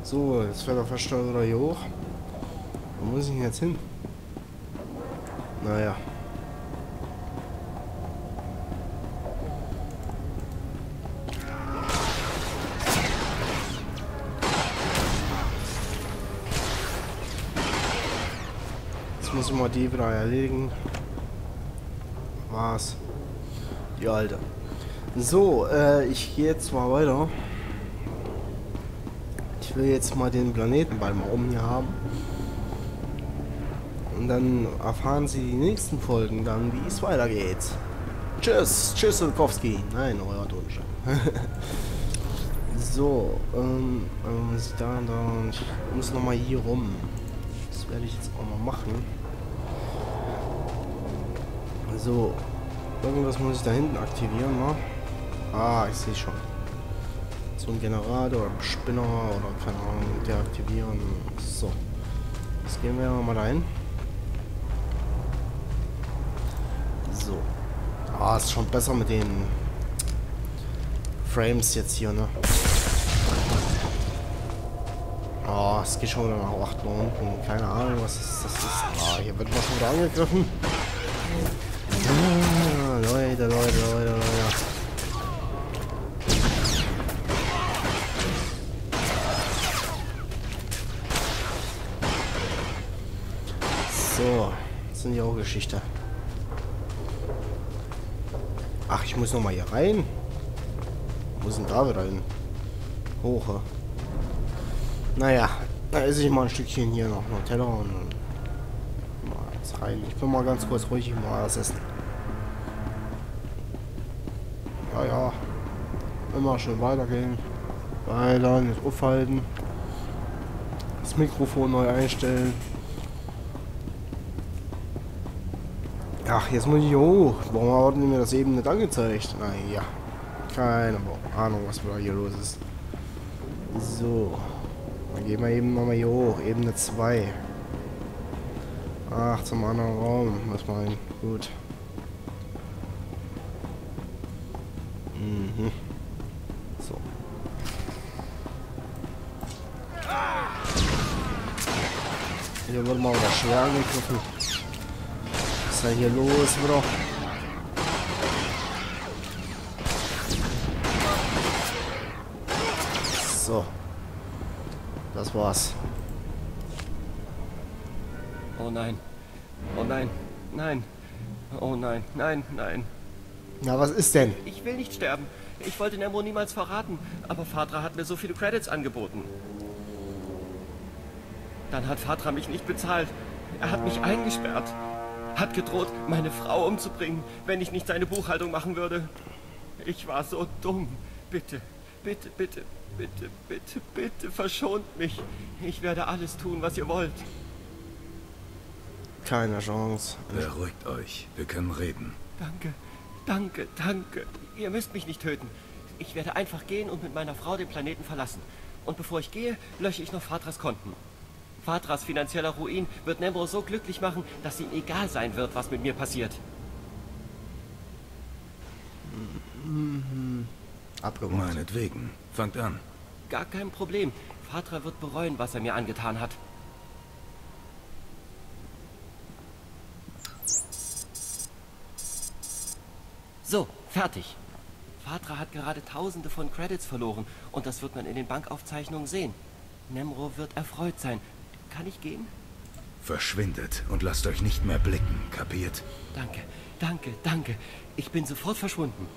So, jetzt fährt er fast schon wieder hier hoch. Wo muss ich denn jetzt hin? Naja. Jetzt muss ich mal die wieder erledigen. Was? Die alte. So, ich gehe jetzt mal weiter. Ich will jetzt mal den Planetenball mal oben hier haben. Und dann erfahren Sie die nächsten Folgen dann, wie es weitergeht. Tschüss, tschüss, Wilkowski. Nein, euer Dunsche. So, muss ich da und da und ich muss nochmal hier rum. Das werde ich jetzt auch mal machen. So, irgendwas muss ich da hinten aktivieren, ne? Ah, ich sehe schon. So ein Generator oder ein Spinner oder keine Ahnung, deaktivieren. So. Jetzt gehen wir mal dahin. So. Ah, ist schon besser mit den Frames jetzt hier, ne? Oh, es geht schon wieder nach 8 nach unten. Keine Ahnung, was das ist. Ah, hier wird man schon wieder angegriffen. Ah, Leute. So, das sind die auch Geschichte. Ach, ich muss noch mal hier rein. Wo ist denn da wieder hin? Hoch. Naja, da esse ich mal ein Stückchen hier noch Nutella und mal jetzt rein. Ich bin mal ganz kurz ruhig, ich mal was essen. Ja. Immer schön weitergehen. Weiter, nicht aufhalten. Das Mikrofon neu einstellen. Ach, jetzt muss ich hier hoch. Warum hat mir das eben nicht angezeigt? Naja, keine Ahnung, was da hier los ist. So, dann gehen wir eben nochmal hier hoch. Ebene 2. Ach, zum anderen Raum. Was meinen? Gut. Mhm. So. Hier wird mal wieder schwer angegriffen. Was ist denn hier los, Bro? So. Das war's. Oh nein. Oh nein. Nein. Oh nein. Nein. Na, was ist denn? Ich will nicht sterben. Ich wollte Nemro niemals verraten, aber Fatra hat mir so viele Credits angeboten. Dann hat Fatra mich nicht bezahlt. Er hat mich eingesperrt. Hat gedroht, meine Frau umzubringen, wenn ich nicht seine Buchhaltung machen würde. Ich war so dumm. Bitte, verschont mich. Ich werde alles tun, was ihr wollt. Keine Chance. Beruhigt euch. Wir können reden. Danke. Ihr müsst mich nicht töten. Ich werde einfach gehen und mit meiner Frau den Planeten verlassen. Und bevor ich gehe, lösche ich noch Fatras Konten. Fatras finanzieller Ruin wird Nemro so glücklich machen, dass ihm egal sein wird, was mit mir passiert. Abgemacht. Meinetwegen. Fangt an. Gar kein Problem. Fatra wird bereuen, was er mir angetan hat. So, fertig. Fatra hat gerade Tausende von Credits verloren und das wird man in den Bankaufzeichnungen sehen. Nemro wird erfreut sein. Kann ich gehen? Verschwindet und lasst euch nicht mehr blicken, kapiert? Danke. Ich bin sofort verschwunden.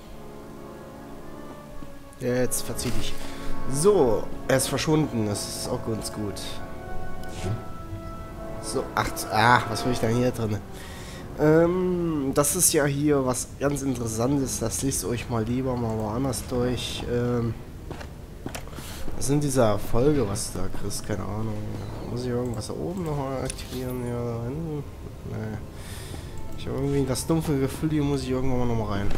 Jetzt verzieh dich. So, er ist verschwunden. Das ist auch ganz gut. So, was will ich denn hier drin? Das ist ja hier was ganz Interessantes. Das lest euch mal lieber mal woanders durch. Was sind diese Erfolge, was du da kriegst? Keine Ahnung. Muss ich irgendwas da oben nochmal aktivieren? Ja, da hinten? Nee. Ich habe irgendwie das dumpfe Gefühl, hier muss ich irgendwann mal nochmal rein.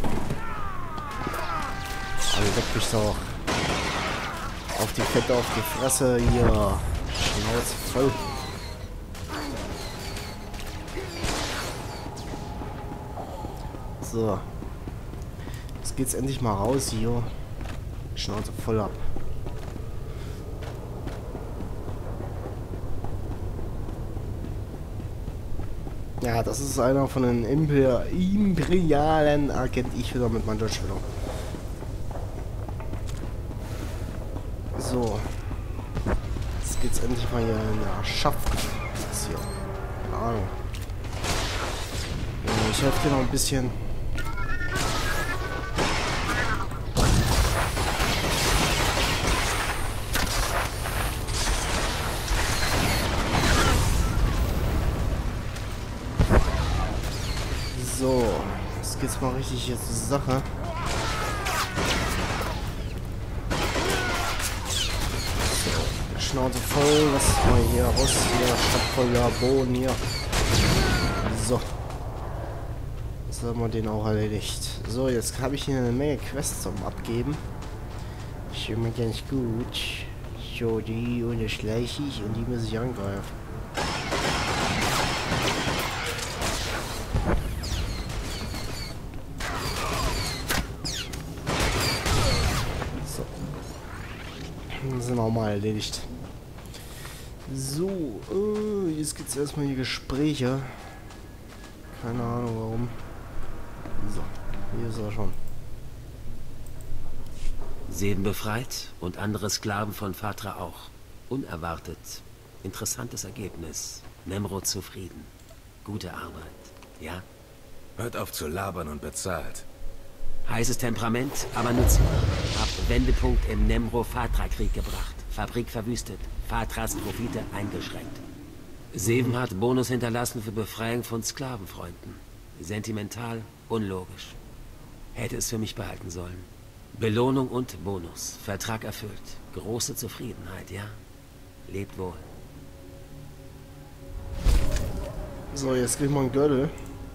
Also leck mich doch. Auf die Fette, auf die Fresse hier. Schnauze voll. So. Jetzt geht's endlich mal raus hier. Schnauze voll ab. Ja, das ist einer von den imperialen Agent. Ich wieder mit meinem Deutsch wieder. So. Jetzt geht's endlich mal hier in der Schaft. Was ist hier? Keine Ahnung. Ich helfe dir noch ein bisschen. So, jetzt geht's mal richtig jetzt zur Sache. So, Schnauze voll, lass mal hier raus, hier, Stadt voller Boden hier. So. Jetzt haben wir den auch erledigt. So, jetzt habe ich hier eine Menge Quests zum Abgeben. Schon mal ganz gut. So, die unterschleiche ich und die muss ich angreifen. Sind auch mal erledigt. So, jetzt gibt es erstmal die Gespräche. Keine Ahnung warum. So, hier ist er schon. Seben befreit und andere Sklaven von Fatra auch. Unerwartet. Interessantes Ergebnis. Nemrod zufrieden. Gute Arbeit. Ja? Hört auf zu labern und bezahlt. Heißes Temperament, aber nutzbar. Hab Wendepunkt im Nemro-Fatra-Krieg gebracht. Fabrik verwüstet. Fatras Profite eingeschränkt. Seven hat Bonus hinterlassen für Befreiung von Sklavenfreunden. Sentimental, unlogisch. Hätte es für mich behalten sollen. Belohnung und Bonus. Vertrag erfüllt. Große Zufriedenheit, ja? Lebt wohl. So, jetzt kriegen wir einen Gürtel.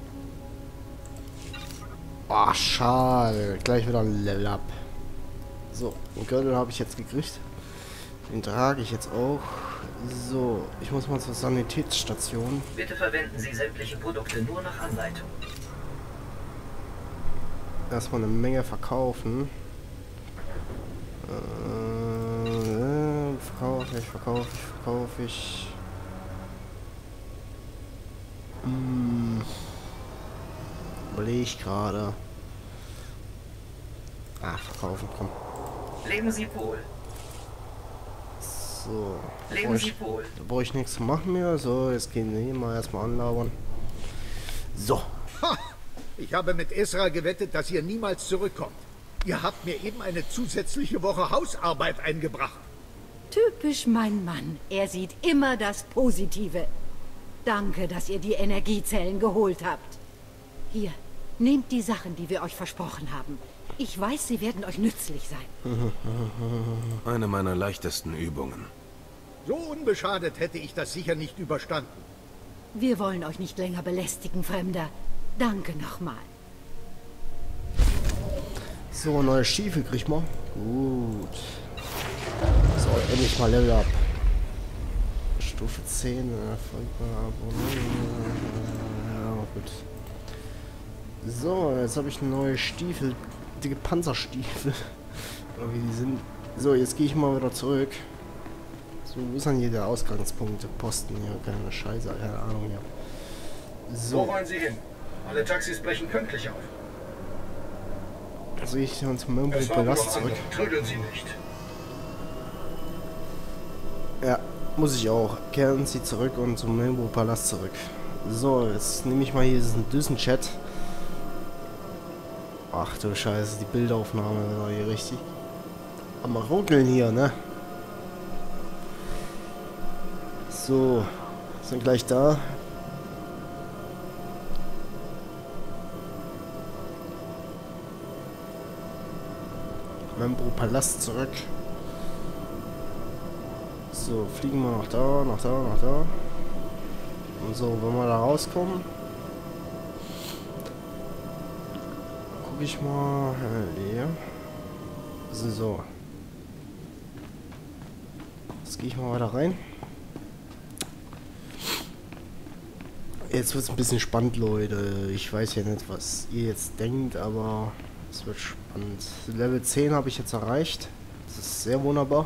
Ah, schade. Gleich wieder ein Level up. So, den Gürtel habe ich jetzt gekriegt. Den trage ich jetzt auch. So, ich muss mal zur Sanitätsstation. Bitte verwenden Sie sämtliche Produkte nur nach Anleitung. Erstmal eine Menge verkaufen. Verkaufe ich. Überlege ich gerade. Ah, verkaufen, komm. Leben Sie wohl. So. Leben Sie wohl. Da brauche ich nichts zu machen mehr. So, jetzt gehen wir hier mal erstmal anlauern. So. Ha! Ich habe mit Esra gewettet, dass ihr niemals zurückkommt. Ihr habt mir eben eine zusätzliche Woche Hausarbeit eingebracht. Typisch mein Mann. Er sieht immer das Positive. Danke, dass ihr die Energiezellen geholt habt. Hier, nehmt die Sachen, die wir euch versprochen haben. Ich weiß, sie werden euch nützlich sein. Eine meiner leichtesten Übungen. So unbeschadet hätte ich das sicher nicht überstanden. Wir wollen euch nicht länger belästigen, Fremder. Danke nochmal. So, neue Stiefel krieg ich mal. Gut. So, endlich mal Level up. Stufe 10. Ja, gut. So, jetzt habe ich neue Stiefel. Dicke Panzerstiefel. Oder wie die sind. So, jetzt gehe ich mal wieder zurück. So, wo ist denn hier der Ausgangspunkt? Posten hier. Keine Scheiße. Keine Ahnung, ja. So. Wo wollen Sie hin? Alle Taxis brechen pünktlich auf. Also ich hier zum Möbel Es warten Palast noch zurück. andere. Trödeln Sie nicht. Ja, muss ich auch. Kehren Sie zurück und zum Möbel Palast zurück. So, jetzt nehme ich mal hier diesen Düsen-Chat. Ach du Scheiße, die Bildaufnahme war hier richtig am Ruckeln hier, ne? So, sind gleich da. Membro Palast zurück. So, fliegen wir nach da, nach da, nach da. Und so, wenn wir da rauskommen, gucke ich mal. Leer. So. Jetzt gehe ich mal weiter rein. Jetzt wird es ein bisschen spannend, Leute. Ich weiß ja nicht, was ihr jetzt denkt, aber es wird spannend. Level 10 habe ich jetzt erreicht. Das ist sehr wunderbar.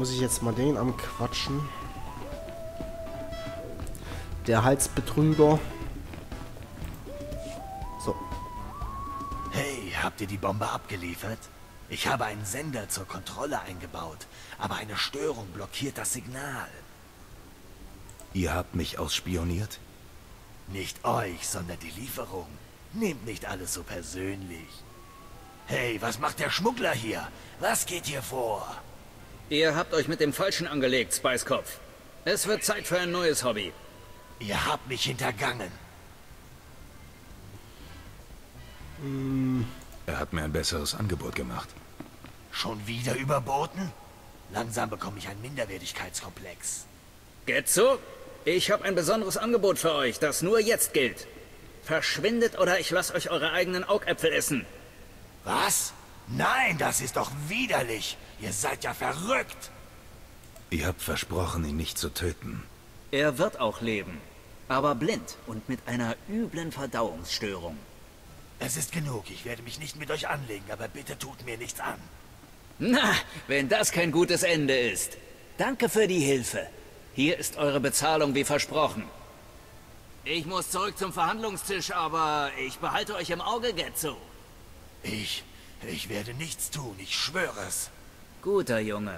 Muss ich jetzt mal den am Quatschen? Der Halsbetrüger. So. Hey, habt ihr die Bombe abgeliefert? Ich habe einen Sender zur Kontrolle eingebaut, aber eine Störung blockiert das Signal. Ihr habt mich ausspioniert? Nicht euch, sondern die Lieferung. Nehmt nicht alles so persönlich. Hey, was macht der Schmuggler hier? Was geht hier vor? Ihr habt euch mit dem Falschen angelegt, Spicekopf. Es wird Zeit für ein neues Hobby. Ihr habt mich hintergangen. Er hat mir ein besseres Angebot gemacht. Schon wieder überboten? Langsam bekomme ich einen Minderwertigkeitskomplex. Getzo, ich habe ein besonderes Angebot für euch, das nur jetzt gilt. Verschwindet oder ich lasse euch eure eigenen Augäpfel essen. Was? Nein, das ist doch widerlich. Ihr seid ja verrückt. Ihr habt versprochen, ihn nicht zu töten. Er wird auch leben, aber blind und mit einer üblen Verdauungsstörung. Es ist genug. Ich werde mich nicht mit euch anlegen, aber bitte tut mir nichts an. Na, wenn das kein gutes Ende ist. Danke für die Hilfe. Hier ist eure Bezahlung wie versprochen. Ich muss zurück zum Verhandlungstisch, aber ich behalte euch im Auge, Getzo. Ich werde nichts tun, ich schwöre es. Guter Junge.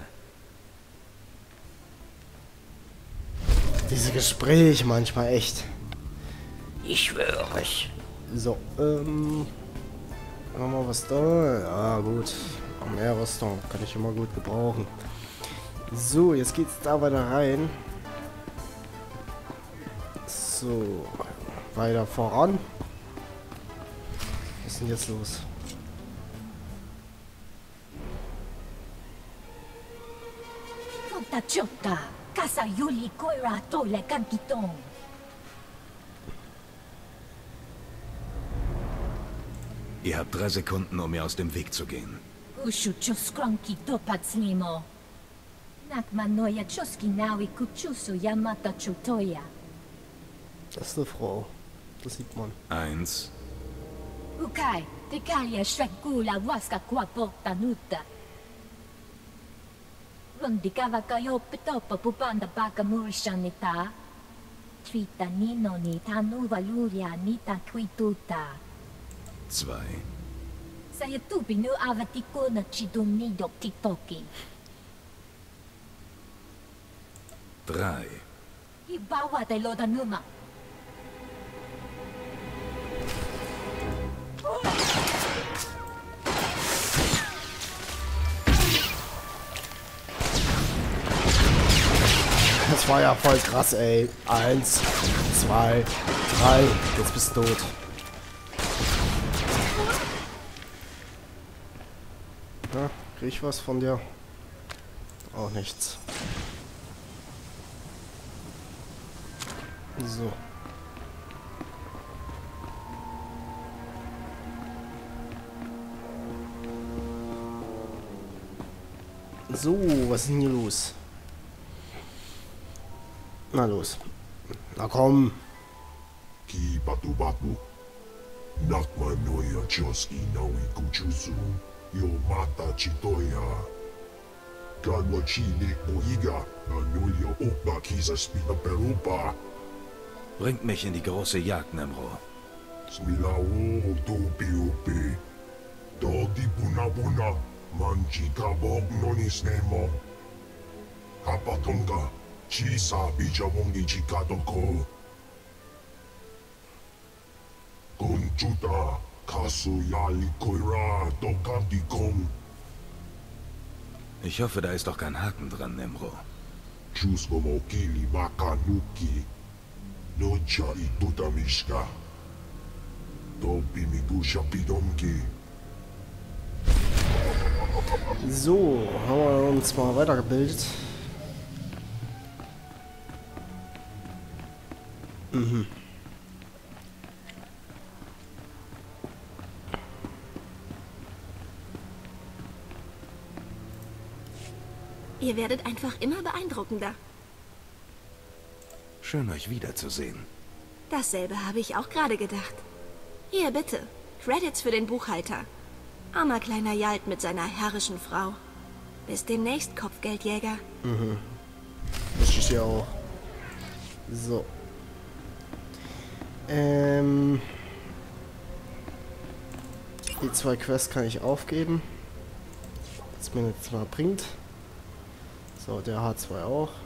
Diese Gespräche manchmal echt. Ich schwöre es. So, haben wir mal was da? Ja, gut. Noch mehr Rüstung. Kann ich immer gut gebrauchen. So, jetzt geht's da weiter rein. So, weiter voran. Was ist denn jetzt los? Ihr habt 3 Sekunden, um mir aus dem Weg zu gehen. Das ist eine Frau. Das sieht man. 1. Ukai, Tekalia Shrekula Waska Quapota Nuta. Rundikava kayo pitopa pupanda baka murishanita. Trita nino ni tanu valuria nita quituta. 2. Saya tupi nu avatiko na chidumi dok titoki. 3. Ibawa de lodanuma. Das war ja voll krass, ey. 1, 2, 3. Jetzt bist du tot. Ja, krieg ich was von dir? Auch nichts. So. So, was ist denn hier los? Na los. Na komm. Ki batu batu. Nakma noya choski nawi kuchusu. Yo mata chitoya. Kadwa chile boiga. Na noya opa kisa spina perupa. Bringt mich in die große Jagd, Nemro. Smilawo topi ope. Dodi buna buna. Manchi kabog nonis nemo. Kapatonga. Chisa bijawongi chikatoko. Kunchuta kasu yali koira dokandikon. Ich hoffe, da ist doch kein Haken dran, Nemro. Chuskomo kili makanuki. Nocha itutamishka. Topi mikusha pidonki. So, haben wir uns mal weitergebildet. Mhm. Ihr werdet einfach immer beeindruckender. Schön, euch wiederzusehen. Dasselbe habe ich auch gerade gedacht. Hier, bitte. Credits für den Buchhalter. Armer kleiner Jalt mit seiner herrischen Frau. Bis demnächst, Kopfgeldjäger. Mhm. Das ist ja auch. So. Die 2 Quests kann ich aufgeben. Was mir jetzt mal bringt. So, der H2 auch.